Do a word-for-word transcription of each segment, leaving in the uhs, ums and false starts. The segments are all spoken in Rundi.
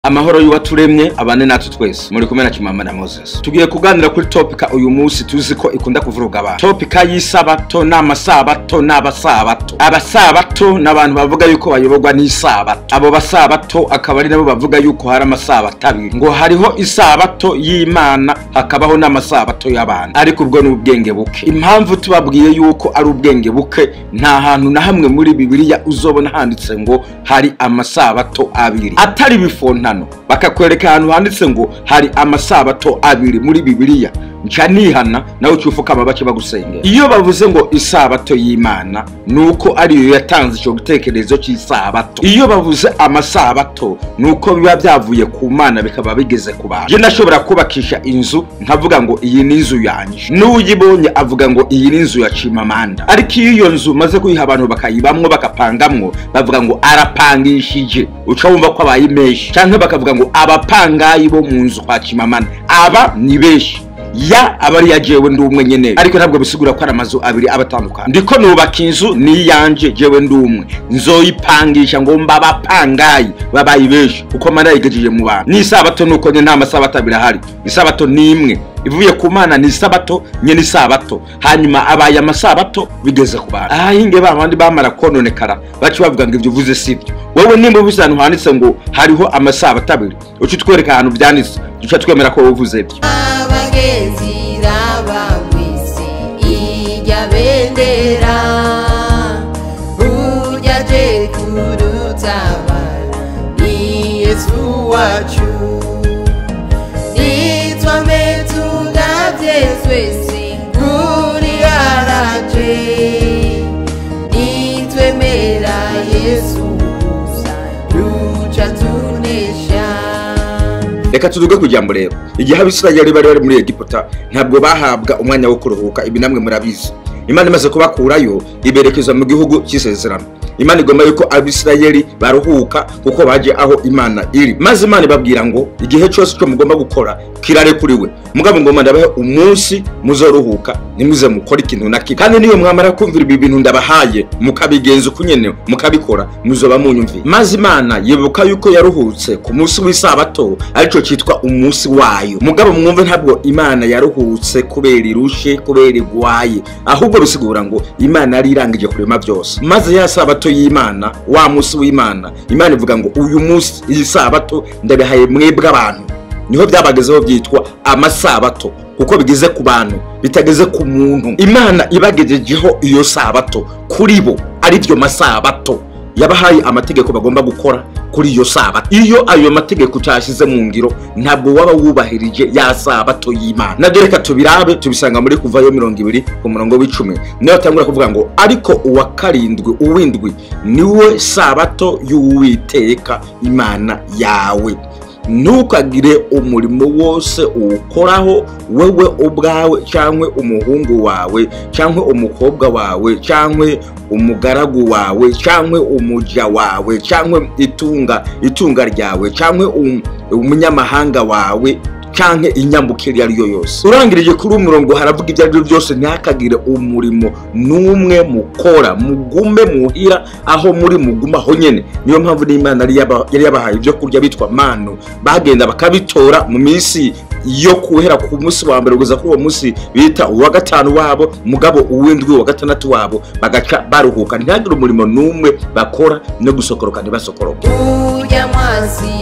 Amahoro y'uwaturemye abane natwe twese muri kumwe na Kimama na Moses. Tugiye kuganira kuri topica uyu munsi tuzi ko ikunda kuvuruga abantu. Topica y'isabato n'amasabato n'abasabato. Abasabato n'abantu bavuga yuko bayoborwa n'isabato. Abo basabato akaba ari nabo bavuga yuko hari amasabato abiri. Ngo hariho isabato y'Imana hakabaho n'amasabato y'abantu. Ariko ubwo n'ubwenge buke. Impamvu tubabwiye yuko ari ubwenge buke, nta hantu na hamwe muri Bibiliya uzobona handitse ngo hari amasabato abiri. Atari bifona bakakwereka ahantu handitse ngo hari amasabato abiri muri Bibiliya, nca nihana nawe cyufuka ababace bagusengera. Iyo bavuze ngo isabato y'Imana nuko ariyo yatanze cyo gutekerezo cy'isabato. Iyo bavuze amasabato nuko biba byavuye ku Mana bikaba bigeze ku bantu. Je nashobora kubakisha inzu nkavuga ngo iyi ni inzu yanje, n'uyibonye avuga ngo iyi ni inzu ya Chimamanda. Ariko iyo nzu maze kuyiha abantu bakayibamwo bakapangamwo bavuga ngo arapangishije, uca wumva ko abayimeshi cyangwa bakavuga ngo abapangayi bo mu nzu kwa Chimamanda aba ni beshi ya abari yajewe ndi umwe nyene. Ariko ntabwo bisigura ko ari amazu abiri abatandukana. Ndiko nubaka inzu ni yanje jewe ndi umwe, nzoyipangisha ngo mbabapangayi babayi beshi kuko Mana yigejeje mu bantu. Ni sabato nuko nta masabato abiri ahari, isabato ni imwe ivuye ku Mana, ni sabato nyene sabato. Hanyuma abaye amasabato bigeze ku bantu. Ah hinge babandi bamara kononekara baci bavuga ngo ivyo uvuze sivyo. Wewe nimba bizanu handitse ngo hariho amasabato abiri, uci twereka ahantu byanditse duca twemera ko uvuze ibyo. Abagezira bamwisi ijya bendera ujya je kurutabara ni Yesu wacu. Nitwa metugavye twese nguri araje, nitwemera Yesu gusa ruca tunesha. Reka tuduge kujambo rero. Igihe Abisirayeli bari bari muri Egiputa ntabwo bahabwa umwanya wo kuruhuka. Ibi namwe murabizi. Imana imaze kubakurayo iberekeza mu gihugu cy'isezerano. Imana igomba yuko Abisirayeli baruhuka kuko baje aho Imana iri. Maze Imana ibabwira ngo igihe cyose cyo mugomba gukora kirare kuri we. Mugabo ngomba ndabahe umunsi muzoruhuka, nimuze mukora ikintu naki. Kandi niyo mwamara kumvira ibi bintu ndabahaye mukabigenza ukunyene mukabikora, muzoba munyumviye. Maze Imana yibuka yuko yaruhutse ku munsi w'isabato, arico cyitwa umunsi wayo. Mugabo mwumve ntabwo Imana yaruhutse kubera irushe, kubera igwaye, ahubwo bisigura ngo Imana yari irangije kurema byose. Maze ya sabato y'Imana, wa munsi w'Imana, Imana ivuga ngo uyu munsi iyi sabato ndabihaye mwebwe abantu. Niho byabagezeho byitwa amasabato kuko bigize ku bantu bitageze ku muntu. Imana ibagejejeho iyo sabato kuri bo, ari byo masabato. Yabahaye amategeko bagomba gukora kuri iyo sabato. Iyo ayo mategeko cyashize mu ngiro ntabwo waba wubahirije ya sabato y'Imana. Nabyo reka tubirabe tubisanga muri Kuvayo mirongo ibiri ku murongo w'icumi. Niyo tangura kuvuga ngo ariko uwa karindwi uwindwi niwe sabato y'Uwiteka Imana yawe. Ntukagire umurimo wose uwukoraho wewe ubwawe cyangwa umuhungu wawe cyangwa umukobwa wawe cyangwa umugaragu wawe cyangwa umuja wawe cyangwa itunga itunga ryawe cyangwa um, umunyamahanga wawe canke inyambukiri ariyo yose. Urangirije kuri umurongo haravuga ibyo ari byose, ntakagire umurimo numwe mukora, mugume muhira aho muri muguma ho nyene. Niyo mpamvu n'Imana yari yabahaye ibyo kurya bitwa manu, bagenda bakabitora mu minsi yo kuhera ku munsi wa mbere kugeza kuri uwo munsi bita uwa gatanu wabo, mugabo uwindwi wa gatandatu wabo bagaca baruhuka. Ntihagire umurimo numwe bakora no gusokoroka ntibasokoroka. Ujya mwasi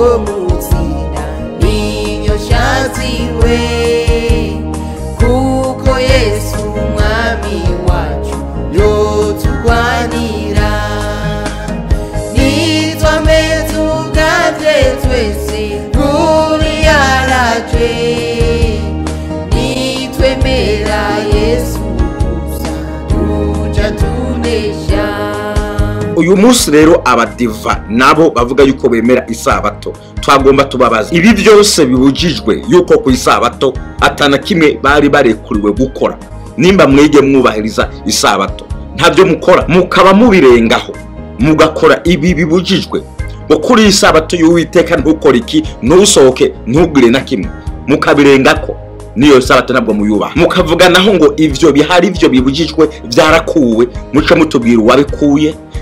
tomutsinda ninyo shaziwe kuko Yesu mwami wacu yotugwanira. Nitwa metugavye twese nguri araje, nitwemera Yesu gusa ruca tunesha. Uyu munsi rero abadiva nabo bavuga yuko bemera isabato. Twagomba tubabaza ibi byose bibujijwe yuko ku isabato atana kimwe bari barekuriwe gukora. Nimba mwege mwubahiriza isabato ntabyo mukora, mukaba mubirengaho mugakora ibi bibujijwe. Ngo kuri isabato y'Uwiteka ntukora iki, ntusohoke, ntugire na kimwe, mukabirengako. Niyo sabato nabwo muyubaha. Mukavuga naho ngo ivyo bihari ivyo bibujijwe byarakuwe, muca mutubwira wabikuye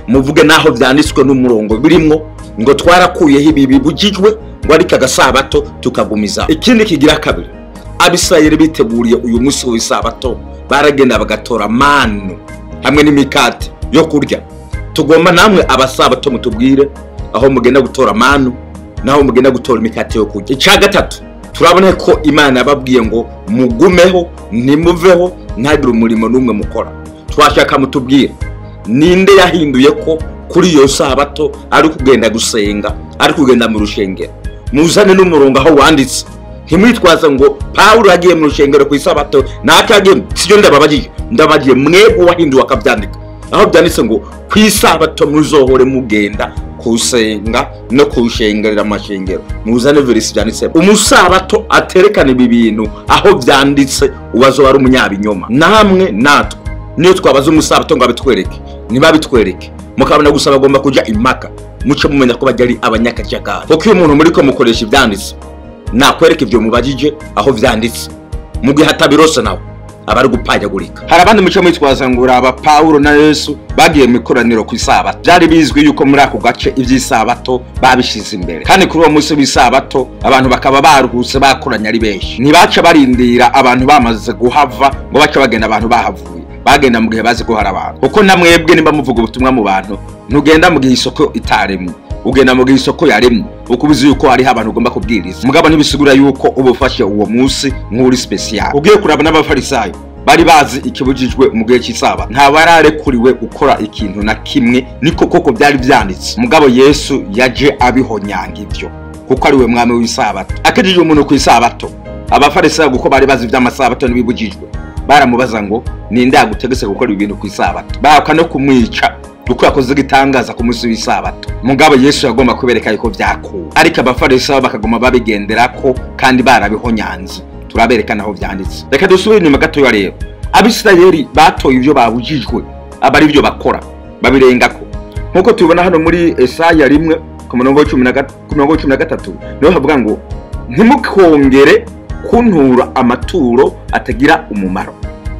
muvuge naho byanditswe n'umurongo birimwo ngo twarakuyeho ibi bibujijwe ngo ariko agasabato tukagumiza. Ikindi kigira kabiri, Abisirayeli biteguriye uyu munsi w'isabato baragenda bagatora manu hamwe n'imikate yo kurya. Tugomba namwe abasabato mutubwire aho mugenda gutora manu naho mugenda gutora imikate yo kurya. Icya gatatu, turabona ko Imana yababwiye ngo mugumeho nimuveho ntagire umurimo n'umwe mukora. Twashaka mutubwire ninde yahinduye ko kuri iyo sabato ari kugenda gusenga, ari kugenda mu rushengero. Muzane n'umurongo aho wanditse, ntimwitwaza ngo Paulo yagiye mu rushengero ku isabato nakagiye. Siyo ndababagiye, ndabagiye mwebwe wahinduye akabyandika aho byanditse ngo ku isabato muzohore mugenda kusenga no kushengerera amashengero. Muzane verisi byanditse umusabato aterekana ibi bintu aho byanditse, ubazo wari umunyabinyoma. Namwe natwe niyo twabaza umusabato ngo abitwereke ntibabitwereke, mukabona gusa bagomba kujya impaka, muce mumenya ko bajya ari abanyakajagari. Kuko iyo umuntu muri ko mukoresha ibyanditse nakwereka ibyo mubajije aho byanditse, mu gihe hatabirose nawe abari gupanyagurika. Hari abandi muce mwitwaza ngo aba Paulo na Yesu bagiye mu ikoraniro ku isabato. Byari bizwi yuko muri ako gace iby'isabato babishize imbere, kandi kuri uwo munsi w'isabato abantu bakaba baruhutse bakoranya ari benshi. Ntibaca barindira abantu bamaze guhava ngo bace bagenda abantu bahavuye, bagenda mu gihe bazi ko hari abantu. Kuko namwebwe nimba muvuga ubutumwa mu bantu, ntugenda mu gihe isoko itaremye, ugenda mu gihe isoko yaremye, ukubizi yuko hari abantu ugomba kubwiriza. Mugabo ntibisigura yuko ubufashe uwo munsi nk'uri special. Ugiye kuraba n'abafarisayo bari bazi ikibujijwe mu gihe cy'isaba, nta bararekuriwe gukora ikintu na kimwe, niko koko byari byanditse. Mugabo Yesu yaje abihonyanga ibyo kuko ari we mwami w'isabato. Akijije umuntu ku isabato, abafarisayo guko bari bazi iby'amasabato n'ibibujijwe, baramubaza ngo ninde yagutegetse gukora ibintu ku isabato, baka no kumwica kuko yakoze gitangaza ku munsi w'isabato. Mugabo Yesu yagomba kubereka yuko byakuwe, ariko abafarisayo bakagoma babigenderako kandi barabihonyanze. Turabereka naho byanditse. Reka dusubire inyuma gato ya rero. Abisirayeli batoye ibyo babujijwe, abari byo bakora babirengako. Nkuko tubona hano muri Esaya rimwe ku murongo wa cumi na gatatu niho havuga ngo ntimukongere kuntura amaturo atagira umumaro,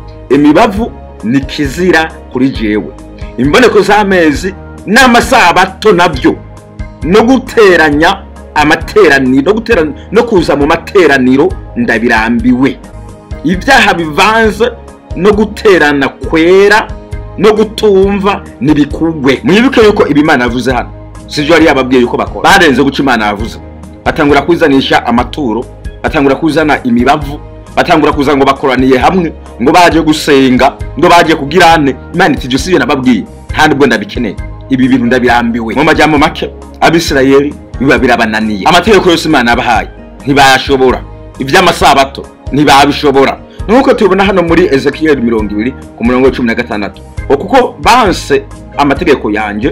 imibavu ni kizira kuri jewe, imboneko z'amezi n'amasabato nabyo no guteranya amateraniro no guterana no kuza mu materaniro ndabirambiwe. Ibyaha bivanze no guterana kwera no gutumva nibikugwe. Mwibuke yuko ibimana yavuze hano sivyo yari yababwiye yuko bakora. Barenze guca Imana yavuze, batangura kuzanisha amaturo, batangura kuzana imibavu, batangura kuza ngo bakoraniye hamwe ngo baje gusenga ngo baje kugirane. Imana iti byo sivyo nababwiye, nta nubwo ndabikeneye, ibi bintu ndabirambiwe. Mu majambo make Abisirayeli biba birabananiye. Amategeko yose Imana yabahaye ntibashobora, iby'amasabato ntibabishobora. Nuko tubona hano muri Ezekiel mirongo ibiri ku murongo wa cumi na gatandatu, kuko banse amategeko yanje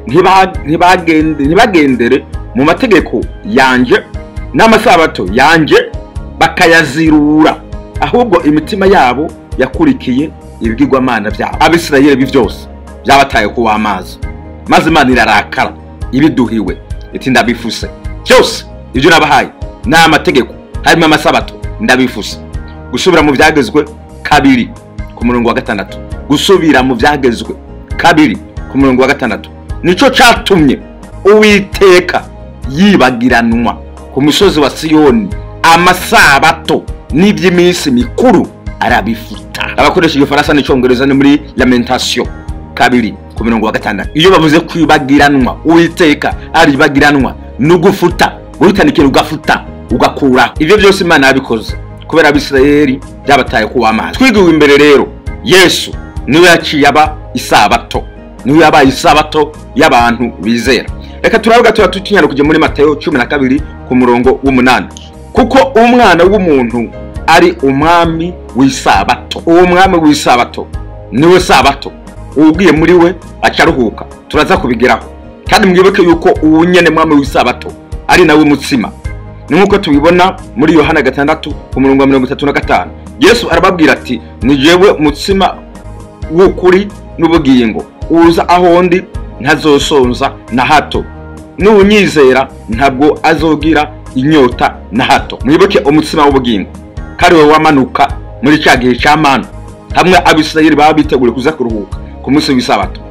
ntibagende ntibagendere mu mategeko yanje n'amasabato yanje bakayazirura, ahubwo imitima yabo yakurikiye ibigirwamana byabo. Abisirayeli bi byose byabataye ku w'amazi, maze Imana irarakara ibiduhiwe iti ndabifuse byose ibyo nabahaye n'amategeko harimo amasabato ndabifuse. Gusubira mu byagezwe kabiri ku murongo wa gatandatu, gusubira mu byagezwe kabiri ku murongo wa gatandatu nico catumye Uwiteka yibagiranwa ku musozi wa Siyoni amasabato n'iby'iminsi mikuru arabifuta. Abakoresha igifaransa n'icyongereza ni muri Lamentation kabiri ku murongo wa gatandatu. Iyo bavuze kwibagiranwa, Uwiteka aribagiranwa no gufuta, guhitana ikintu ugafuta ugakura. Ibyo byose Imana yabikoze kubera Abisirayeli byabataye ku w'amazi. Twigiwe imbere rero Yesu niwe yaciye aba isabato, niwe yabaye isabato y'abantu bizera. Reka turavuga tuba tutinyana kujya muri Mateyo cumi na kabiri ku murongo w'umunani, kuko umwana w'umuntu ari umwami w'isabato. Uwo mwami w'isabato niwe sabato, ugiye muri we acaruhuka. Turaza kubigeraho, kandi mwibuke yuko uwo nyene mwami w'isabato ari nawe mutsima. Nuko tubibona muri Yohana gatandatu ku murongo wa mirongo itatu na gatanu. Yesu arababwira ati ni jewe mutsima w'ukuri n'ubugingo, uza aho ndi ntazosonza na hato, n'unyizera ntabwo azogira inyota na hato. Mwibuke umutsima w'ubugingo kari we wamanuka muri cya gihe cy'amana, hamwe Abisirayeli baba bitegura kuza kuruhuka ku munsi w'isabato.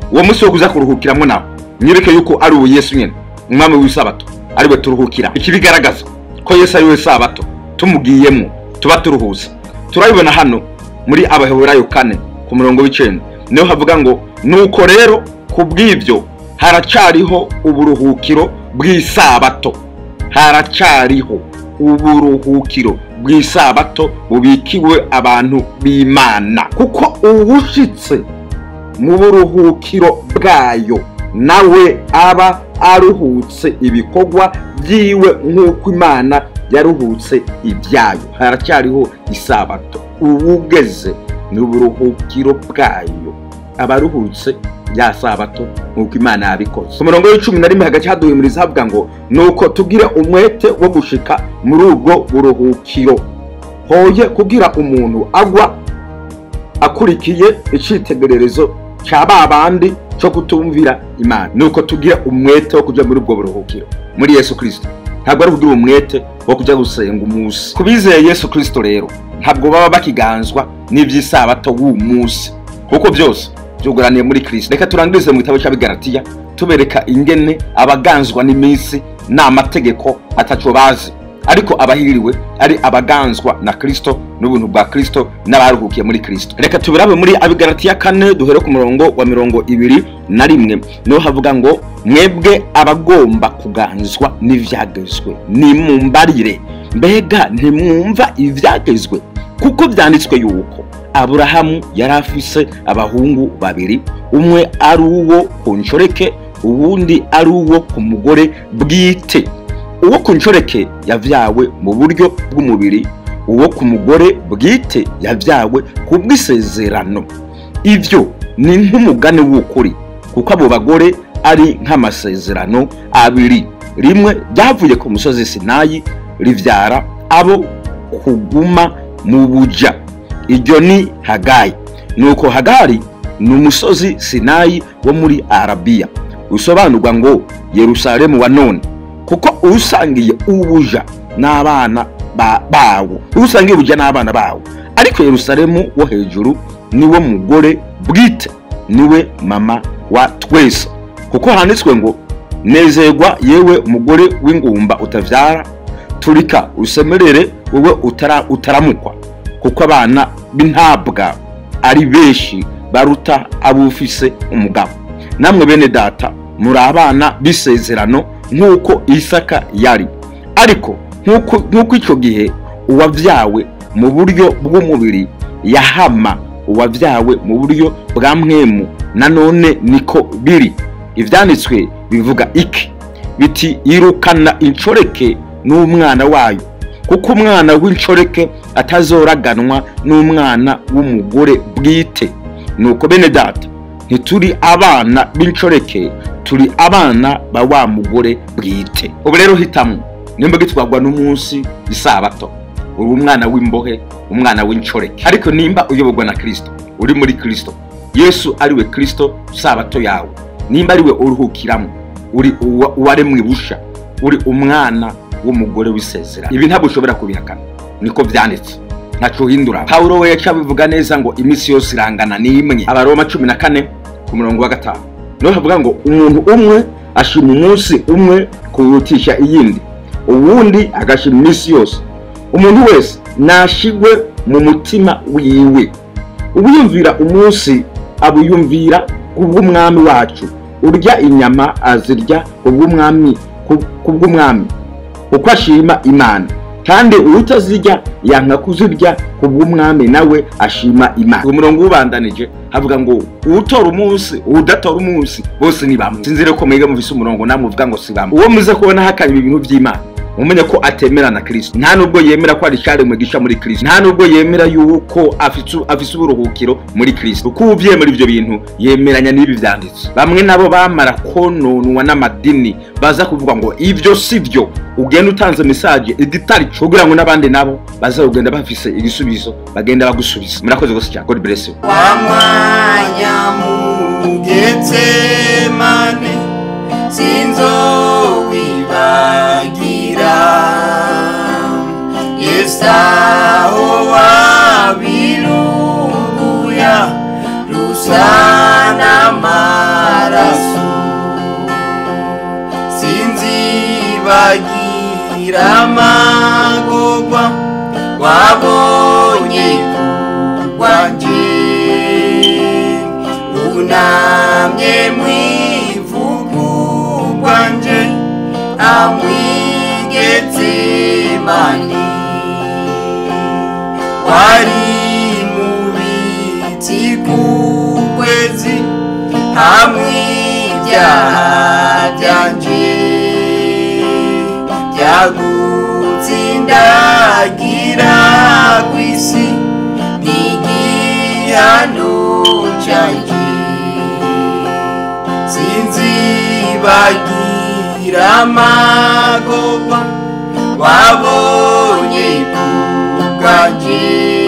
uwo munsi wo kuza kuruhukiramo nawe nyereke yuko ari uwo Yesu nyene umwami w'isabato ari we turuhukira. Ikibigaragaza ko Yesu ari we sabato tumugiyemo tuba turuhuza turabibona hano muri Abaheburayo kane ku murongo w'icenda niho havuga ngo nuko rero kubw'ivyo haracariho uburuhukiro bw'isabato, haracariho uburuhukiro bw'isabato bubikiwe abantu b'Imana, kuko ubushitse mu buruhukiro bwayo nawe aba aruhutse ibikorwa byiwe nk'uko Imana yaruhutse ibyayo. Haracyariho isabato, ubugeze ni uburuhukiro bwayo, abaruhutse ya sabato nk'uko Imana yabikoze. Ku murongo w'icumi na rimwe hagace haduhimiriza havuga ngo nuko tugire umwete wo gushika muri ubwo buruhukiro, hoye kugira umuntu agwa akurikiye icitegererezo cya babandi cyo kutumvira Imana. Nuko tugira umwete wo kuja muri ubwo buruhukiro muri Yesu Kristo, ntabwo ari kugira umwete wo kuja gusenga umunsi. Kubizeye Yesu Kristo rero ntabwo baba bakiganzwa n'ivy'isabato w'umunsi, kuko byose byuguraniye muri Kristo. Reka turangirize mu gitabo cy'Abigalatiya tubereka ingene abaganzwa n'iminsi n'amategeko ataco bazi, ariko abahiriwe ari abaganzwa na Kristo n'ubuntu bwa Kristo n'abaruhukiye muri Kristo. Reka tubirabe muri Abigalatiya kane duhere ku murongo wa mirongo ibiri na rimwe niho havuga ngo mwebwe abagomba kuganzwa n'ivyagezwe nimumbarire, mbega ntimwumva ivyagezwe? Kuko byanditswe yuko Aburahamu yari afise abahungu babiri, umwe ari uwo ku nshoreke uwundi ari uwo ku mugore bwite. Uwo ku nshoreke yavyawe mu buryo bw'umubiri, uwo ku mugore bwite yavyawe kubw'isezerano. Ivyo ni nk'umugani w'ukuri, kuko abo bagore ari nk'amasezerano abiri, rimwe ryavuye ku musozi Sinayi rivyara abo kuguma mu buja, iryo ni Hagayi. Nuko Hagari ni umusozi Sinayi wo muri Arabiya, usobanurwa ngo Yerusalemu wa none, kuko usangiye ubuja n'abana bawo, usangiye ubuja n'abana bawo. Ariko Yerusalemu wo hejuru niwe mugore bwite, niwe mama wa twese, kuko handitswe ngo nezerwa yewe mugore w'ingumba utavyara, turika usemerere wowe utara utaramukwa, kuko abana b'intabwa ari benshi baruta abufise umugabo. Namwe bene data muri abana bisezerano nk'uko Isaka yari, ariko nk'uko nk'uko icyo gihe uwavyawe mu buryo bw'umubiri yahama uwavyawe mu buryo bwa mpwemu, nanone niko biri. Ivyanditswe bivuga iki? Biti irukana inshoreke n'umwana wayo, kuko umwana w'inshoreke atazoraganwa n'umwana w'umugore bwite. Nuko bene data ntituri abana b'inshoreke, turi abana ba wa mugore bwite. Ubu rero hitamo nimba gitwagwa n'umunsi isabato, uri umwana w'imbohe, umwana w'inshoreke. Ariko nimba uyoborwa na Kristo, uri muri Kristo, Yesu ari we Kristo sabato yawe, nimba ari we uruhukiramo, uri uwaremwe busha, uri umwana w'umugore w'isezerano. Ibi ntabwo ushobora kubihakana, niko vyanditse, ntaco hindura. Paulo we yacabivuga neza ngo imisi yose irangana n'imwe. Abaroma cumi na kane ku murongo wa gatanu no havuga ngo umuntu umwe ashima umunsi umwe kurutisha iyindi, uwundi agashima imisi yose. Umuntu wese nashigwe mu mutima wiwe, ubuyumvira umunsi abuyumvira kubw'umwami wacu, urya inyama azirya kubw'umwami kubw'umwami uko ashima Imana, kandi utazirya yanka kuzirya kubw'umwami nawe ashima Imana. Umurongo ubandanije havuga ngo utora umunsi udatora umunsi bose ni bamwe. Sinzire ko mwega muvise umurongo namwe uvuga ngo si bamwe. Uwo muze kubona hakanye ibintu by'Imana umenye ko atemera na Kristo, nta nubwo yemera ko ari cyari mugisha muri Kristo, nta nubwo yemera yuko afite afise uburuhukiro muri Kristo. Uko uvyemera ivyo bintu yemeranya n'ibi vyanditse. Bamwe nabo bamara kononwa n'amadini baza kuvuga ngo ivyo sivyo, ugenda utanze message igitari cyo kugira ngo nabandi nabo baza ugenda bafise igisubizo bagenda bagusubiza. Murakoze gose cyane. God bless you. Wamwanya mugetse mane sinzo wibagira Yesaho wabiruguya rusana ma amagorwa wabonye kugwanje unamye mwivugu gwanje amwigeze mani wari mubiti kukwezi hamwibyaha byanje byagutsindagira kwisi n'igihano canje sinzibagira amagorwa wabonye kuganje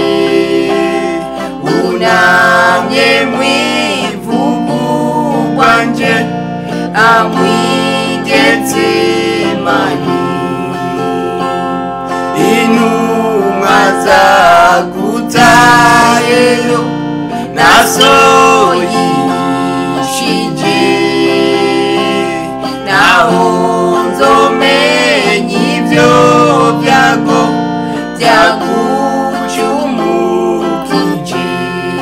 unamye mwivugu gwanje amwigeze mani intumwa zakutayeyo nasoyishije naho nzomenya ivyo byago byagucumukije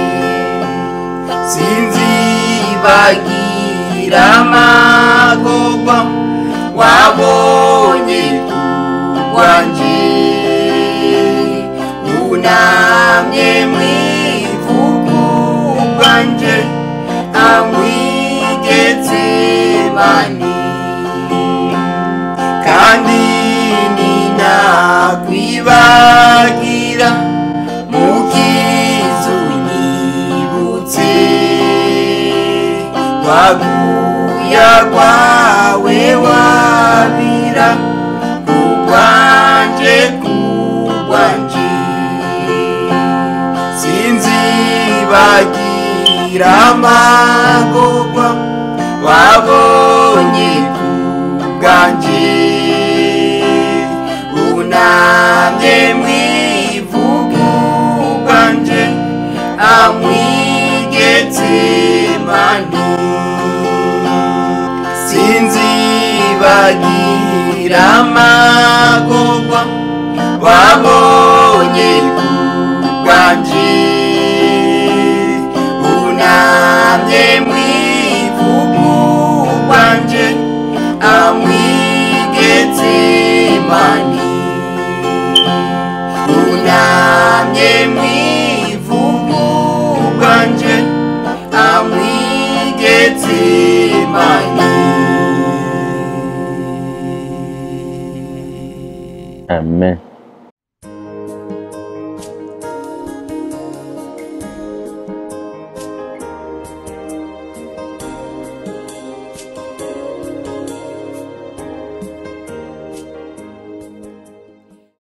sinzibagira amagorwa wabonye kugwanje unamye mwivugu gwanje amwigeze mani kandi ninakwibagira mukizunyibutse waguya kwawe wabira kugwanje kugwanje sinzibagira amagorwa wabonye kuganje unamye mwivugu gwanje amwigeze mani sinzibagira amagorwa wabonye kuganje unamye mwivugu gwanje amwigeze mani unamye mwivugu gwanje amwigeze mani. Amen.